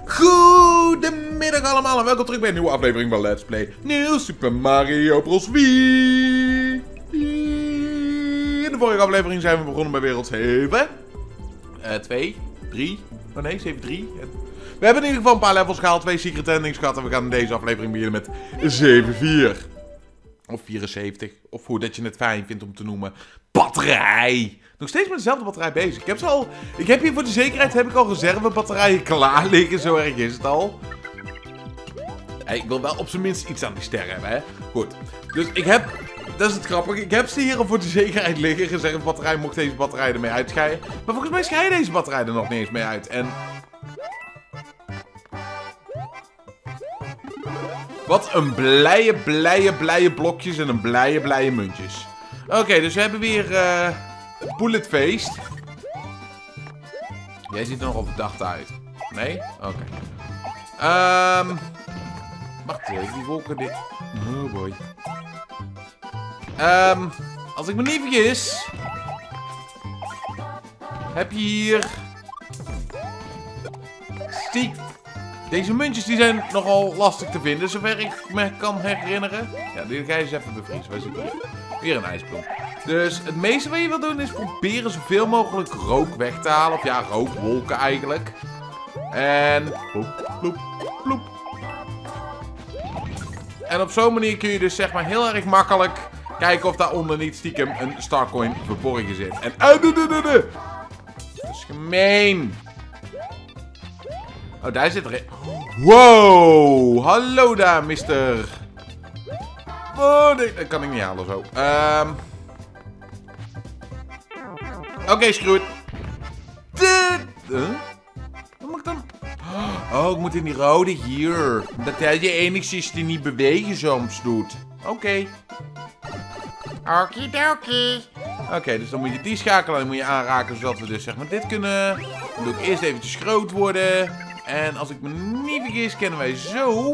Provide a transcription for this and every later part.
Goedemiddag allemaal en welkom terug bij een nieuwe aflevering van Let's Play New Super Mario Bros. Wii. In de vorige aflevering zijn we begonnen bij wereld 7. 2, 3, oh nee, 7, 3. We hebben in ieder geval een paar levels gehaald, 2 secret endings gehad en we gaan in deze aflevering beginnen met 7, 4. Of 74, of hoe dat je het fijn vindt om te noemen. Batterij! Nog steeds met dezelfde batterij bezig. Ik heb hier voor de zekerheid al reservebatterijen klaar liggen. Zo erg is het al. Hey, ik wil wel op zijn minst iets aan die ster hebben, hè. Goed. Dus ik heb... Dat is het grappige. Ik heb ze hier al voor de zekerheid liggen. Reservebatterij mocht deze batterij ermee uitscheiden. Maar volgens mij scheidt deze batterij er nog niet eens mee uit. En... Wat een blije blokjes en een blije muntjes. Oké, dus we hebben weer Bullet Feest. Jij ziet er nogal verdacht uit. Nee? Oké. Wacht even, die wolken dit. Oh boy. Als ik me niet vergis... Heb je hier... Deze muntjes die zijn nogal lastig te vinden, zover ik me kan herinneren. Ja, die ga je eens even bevriezen. Wij zitten hier. Weer een ijsblok. Dus het meeste wat je wil doen is proberen zoveel mogelijk rook weg te halen. Of ja, rookwolken eigenlijk. En... Ploep, ploep, ploep. En op zo'n manier kun je dus zeg maar heel erg makkelijk kijken of daaronder niet stiekem een Starcoin verborgen zit. En... Dat is gemeen. Oh, daar zit er een. Wow! Hallo daar, mister. Oh, nee, dat kan ik niet halen zo. Oké, screw it. Wat moet ik dan? Oh, ik moet in die rode hier. Dat hij je enigszins die niet bewegen soms doet. Oké. Okidoki. Oké, dus dan moet je die schakelen en moet je aanraken zodat we dus zeg maar dit kunnen. Dan doe ik eerst eventjes groot worden. En als ik me niet vergis, kennen wij zo...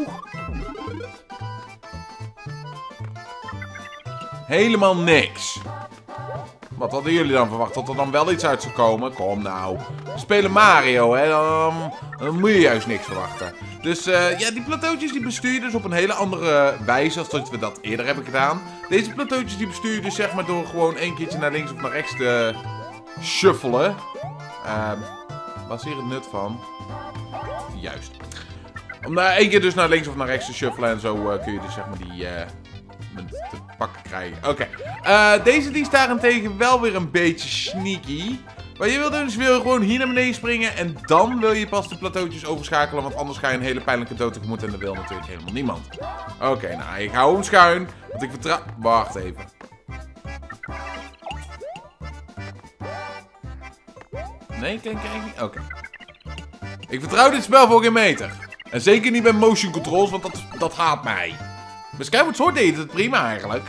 Helemaal niks. Wat hadden jullie dan verwacht? Dat er dan wel iets uit zou komen? Kom nou. We spelen Mario, hè. Dan moet je juist niks verwachten. Dus ja, die plateautjes die bestuur je dus op een hele andere wijze als dat we dat eerder hebben gedaan. Deze plateautjes die bestuur je dus zeg maar door gewoon één keertje naar links of naar rechts te shuffelen. Wat is hier het nut van? Juist. Om daar één keer dus naar links of naar rechts te shuffelen en zo kun je dus zeg maar die munt te pakken krijgen. Oké. Deze die is daarentegen wel weer een beetje sneaky. Wat je wil doen is gewoon hier naar beneden springen en dan wil je pas de plateautjes overschakelen, want anders ga je een hele pijnlijke dood tegemoet en dat wil natuurlijk helemaal niemand. Oké, nou ik hou hem schuin, want ik vertrouw... Wacht even. Nee, ik denk eigenlijk niet. Oké. Ik vertrouw dit spel voor geen meter. En zeker niet bij motion controls, want dat haat mij. Bij Skyward Sword deed het prima eigenlijk.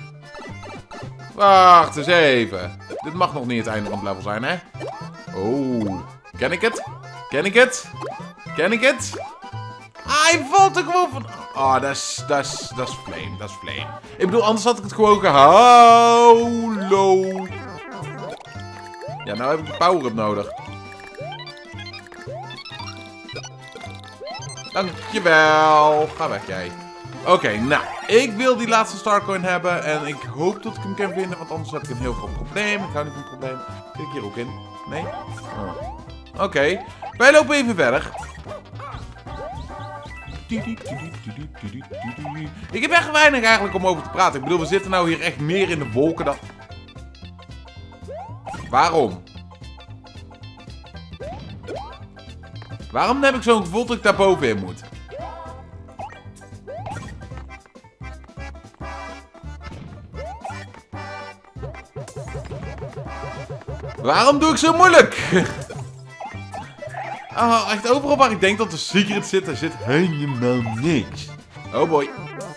Wacht eens even. Dit mag nog niet het einde van het level zijn, hè? Oh. Ken ik het? Ken ik het? Ken ik het? Ah, hij valt er gewoon van... Ah, dat is flame. Dat is flame. Ik bedoel, anders had ik het gewoon gehouden. Ja, nou heb ik de power-up nodig. Dankjewel. Ga weg, jij. Oké, nou. Ik wil die laatste Starcoin hebben. En ik hoop dat ik hem kan vinden. Want anders heb ik een heel groot probleem. Ik hou niet van een probleem. Klik hier ook in. Nee? Oh. Oké. Wij lopen even verder. Ik heb echt weinig eigenlijk om over te praten. Ik bedoel, we zitten nou hier echt meer in de wolken dan... Waarom? Waarom heb ik zo'n gevoel dat ik daar bovenin moet? Waarom doe ik zo moeilijk? Oh, echt overal waar ik denk dat er secret zit, er zit helemaal niks. Oh boy.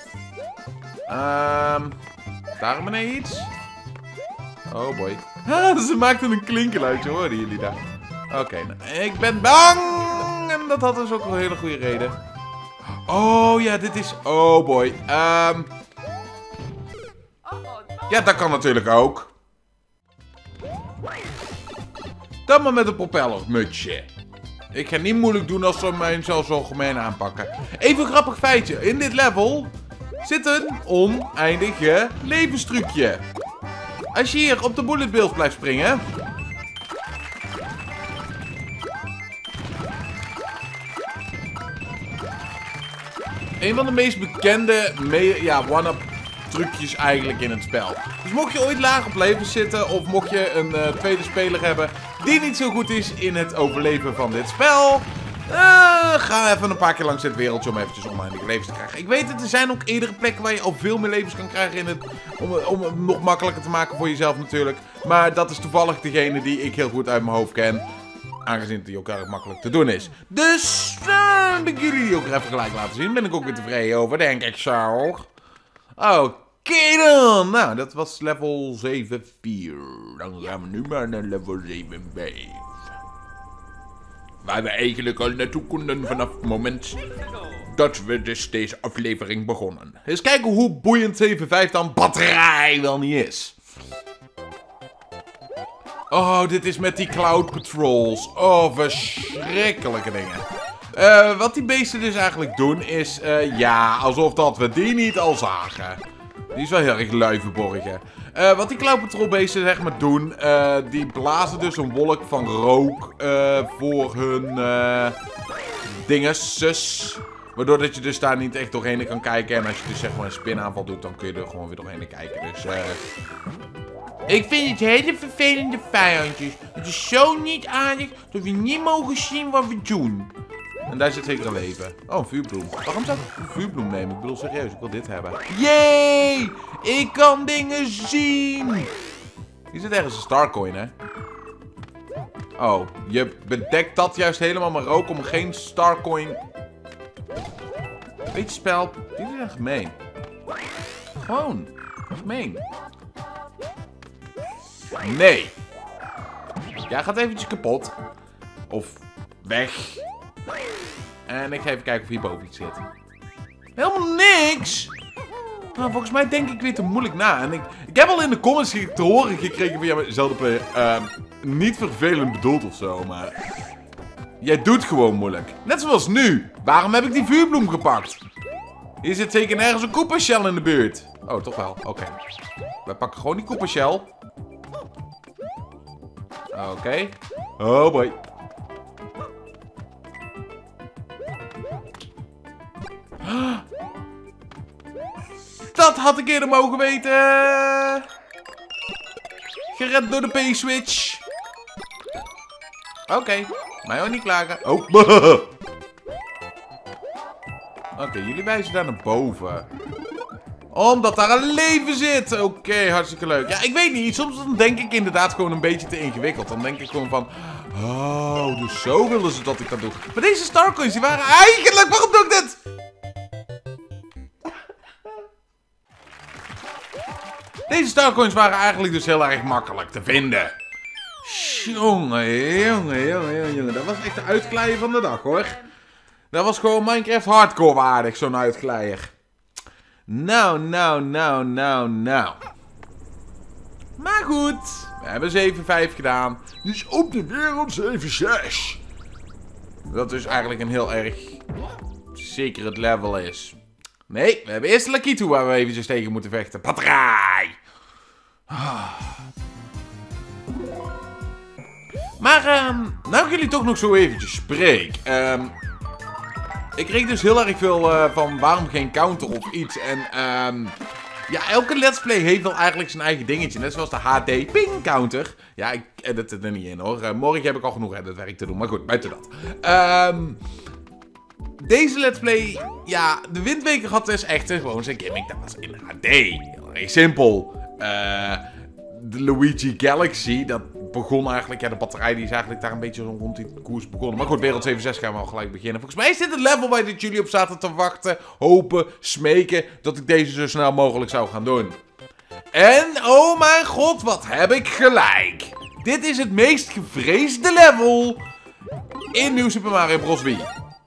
Daar beneden iets? Oh boy. Ze maakten een klinkeluidje, hoorden jullie daar? Oké, nou, ik ben bang! En dat had dus ook een hele goede reden. Oh ja, dit is... Oh boy. Ja, dat kan natuurlijk ook. Dan maar met een propellermutsje. Ik ga niet moeilijk doen als ze mij zo gemeen aanpakken. Even een grappig feitje. In dit level zit een oneindige levenstrucje. Als je hier op de bullet bills blijft springen... Een van de meest bekende one-up trucjes eigenlijk in het spel. Dus mocht je ooit laag op leven zitten of mocht je een tweede speler hebben die niet zo goed is in het overleven van dit spel, ga even een paar keer langs dit wereldje om eventjes oneindige levens te krijgen. Ik weet het, er zijn ook eerdere plekken waar je al veel meer levens kan krijgen om het nog makkelijker te maken voor jezelf natuurlijk. Maar dat is toevallig degene die ik heel goed uit mijn hoofd ken. Aangezien die ook erg makkelijk te doen is. Dus, ben ik jullie ook even gelijk laten zien. Ben ik ook weer tevreden over, denk ik zo. Oké dan. Nou, dat was level 7-4. Dan gaan we nu maar naar level 7-5. Waar we eigenlijk al naartoe konden vanaf het moment dat we dus deze aflevering begonnen. Eens kijken hoe boeiend 7-5 dan batterij wel niet is. Oh, dit is met die Cloud Patrols. Oh, verschrikkelijke dingen. Wat die beesten dus eigenlijk doen is... alsof dat we die niet al zagen. Die is wel heel erg lui verborgen. Wat die Cloud Patrol beesten zeg maar doen... die blazen dus een wolk van rook voor hun dinges. Waardoor dat je dus daar niet echt doorheen kan kijken. En als je dus zeg maar een spinaanval doet, dan kun je er gewoon weer doorheen kijken. Dus... ik vind het hele vervelende vijandjes. Het is zo niet aardig dat we niet mogen zien wat we doen. En daar zit zeker een leven. Oh, een vuurbloem. Waarom zou ik een vuurbloem nemen? Ik bedoel serieus, ik wil dit hebben. Yay! Ik kan dingen zien! Hier zit ergens een starcoin, hè? Oh, je bedekt dat juist helemaal met rook om geen starcoin... Beetje spel. Dit is echt gemeen. Gewoon. Gemeen. Nee. Jij gaat eventjes kapot. Of weg. En ik ga even kijken of hierboven iets zit. Helemaal niks. Nou, volgens mij denk ik weer te moeilijk na. En ik heb al in de comments te horen gekregen van jou, Zelda-player. Niet vervelend bedoeld of zo, maar... Jij doet gewoon moeilijk. Net zoals nu. Waarom heb ik die vuurbloem gepakt? Hier zit zeker nergens een Koopa Shell in de buurt. Oh, toch wel. Oké. Wij pakken gewoon die Koopa Shell. Oké. Oh boy. Dat had ik eerder mogen weten. Gered door de P-switch. Oké. Mij ook niet klagen. Oh. Oké, jullie wijzen daar naar boven. Omdat daar een leven zit. Oké, hartstikke leuk. Ja, ik weet niet. Soms dan denk ik inderdaad gewoon een beetje te ingewikkeld. Dan denk ik gewoon van... Oh, dus zo willen ze dat ik dat doe. Maar deze starcoins, die waren eigenlijk... Waarom doe ik dit? Deze starcoins waren eigenlijk dus heel erg makkelijk te vinden. Jongen. Dat was echt de uitkleier van de dag, hoor. Dat was gewoon Minecraft hardcore waardig, zo'n uitkleier. Nou. Maar goed, we hebben 7-5 gedaan. Dus op de wereld 7-6. Dat dus eigenlijk een heel erg secret level is. Nee, we hebben eerst Lakitu waar we eventjes tegen moeten vechten. Batterij! Maar, nou ik jullie toch nog zo eventjes spreek. Ik kreeg dus heel erg veel van waarom geen counter of iets. En ja, elke let's play heeft wel eigenlijk zijn eigen dingetje. Net zoals de HD ping counter. Ja, ik edit het er niet in hoor. Morgen heb ik al genoeg editwerk te doen. Maar goed, buiten dat. Deze let's play, ja, de Windweker had dus echt gewoon zijn gimmick. Dat was in HD. Heel erg simpel. De Luigi Galaxy, dat begon eigenlijk, ja, de batterij die is eigenlijk daar een beetje zo rond die koers begonnen. Maar goed, wereld 7-6 gaan we al gelijk beginnen. Volgens mij is dit het level waar jullie op zaten te wachten, hopen, smeken, dat ik deze zo snel mogelijk zou gaan doen. En, oh mijn god, wat heb ik gelijk. Dit is het meest gevreesde level in New Super Mario Bros. Wii.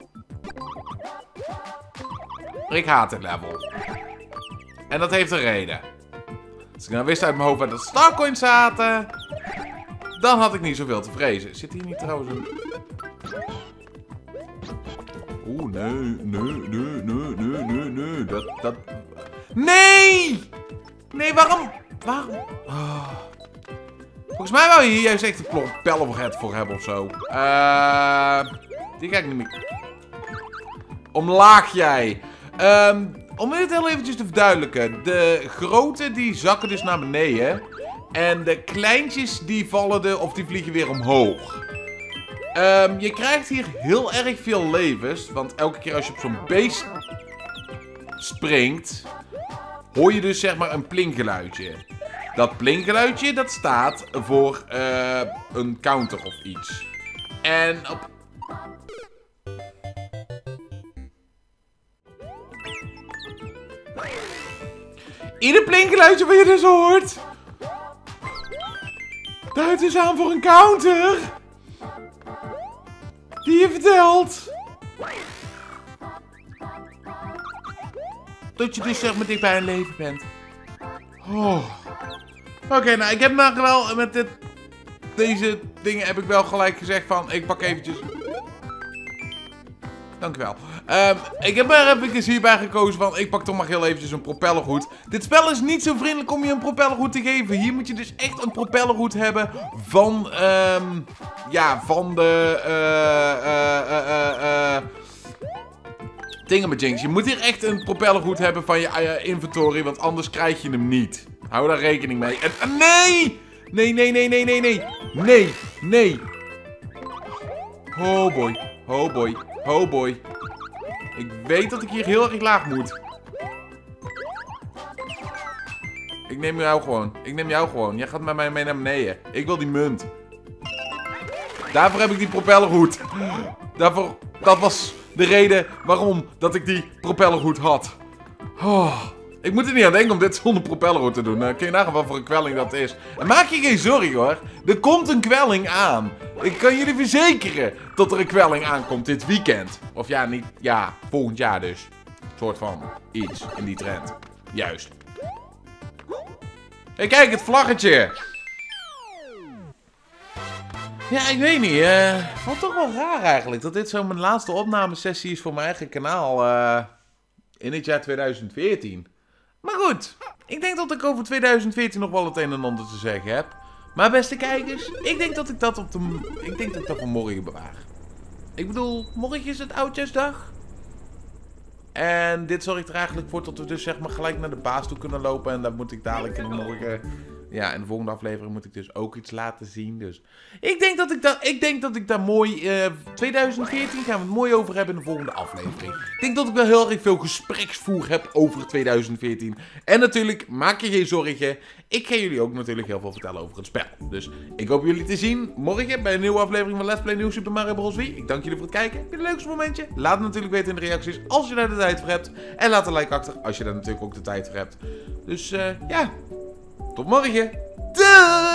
Ik haat dit level. En dat heeft een reden. Als ik nou wist uit mijn hoofd waar de starcoins zaten, dan had ik niet zoveel te vrezen. Zit hier niet trouwens een... Oeh, nee. Dat... Nee! Nee, waarom? Oh. Volgens mij wou je hier juist echt een propellergat voor hebben of zo. Die ga ik niet meer... Omlaag jij. Om dit heel eventjes te verduidelijken. De grote die zakken dus naar beneden. En de kleintjes die vallen of die vliegen weer omhoog. Je krijgt hier heel erg veel levens. Want elke keer als je op zo'n beest springt, hoor je dus zeg maar een plinkgeluidje. Dat plinkgeluidje dat staat voor een counter of iets. En op... Ieder plinkgeluidje wat je dus hoort, duidt dus aan voor een counter die je vertelt dat je dus zeg maar dicht bij een leven bent. Oh. Oké, nou ik heb nou wel met deze dingen heb ik wel gelijk gezegd van ik pak eventjes... Dankjewel. Ik heb er even hierbij gekozen van ik pak toch maar heel eventjes een propellerhoed. Dit spel is niet zo vriendelijk om je een propellerhoed te geven. Hier moet je dus echt een propellerhoed hebben van, ja, van de, Thingamajinks. Je moet hier echt een propellerhoed hebben van je inventory, want anders krijg je hem niet. Hou daar rekening mee. En, nee! Nee. Oh boy. Ik weet dat ik hier heel erg laag moet. Ik neem jou gewoon. Jij gaat met mij mee naar beneden. Ik wil die munt. Daarvoor heb ik die propellerhoed. Dat was de reden waarom dat ik die propellerhoed had. Oh. Ik moet er niet aan denken om dit zonder propellerhoed te doen. Kun je nagaan wat voor een kwelling dat is. En maak je geen zorgen hoor. Er komt een kwelling aan. Ik kan jullie verzekeren dat er een kwelling aankomt dit weekend. Of ja, niet... Ja, volgend jaar dus. Een soort van iets in die trend. Juist. Hé, kijk, het vlaggetje. Ja, ik weet niet. Ik vond het toch wel raar eigenlijk. Dat dit zo mijn laatste opnamesessie is voor mijn eigen kanaal. In het jaar 2014. Maar goed, ik denk dat ik over 2014 nog wel het een en ander te zeggen heb. Maar beste kijkers, ik denk dat ik dat voor morgen bewaar. Ik bedoel, morgen is het Oudjaarsdag. En dit zorgt er eigenlijk voor dat we dus zeg maar gelijk naar de baas toe kunnen lopen. En dan moet ik dadelijk in de morgen... Ja, in de volgende aflevering moet ik dus ook iets laten zien. Dus ik denk dat ik daar mooi... 2014 gaan we het mooi over hebben in de volgende aflevering. Ik denk dat ik wel heel erg veel gespreksvoer heb over 2014. En natuurlijk, maak je geen zorgen. Ik ga jullie ook natuurlijk heel veel vertellen over het spel. Dus ik hoop jullie te zien morgen bij een nieuwe aflevering van Let's Play New Super Mario Bros. Wii. Ik dank jullie voor het kijken. Heb je het leukste momentje? Laat het natuurlijk weten in de reacties als je daar de tijd voor hebt. En laat een like achter als je daar natuurlijk ook de tijd voor hebt. Dus ja... Tot morgen. Doei!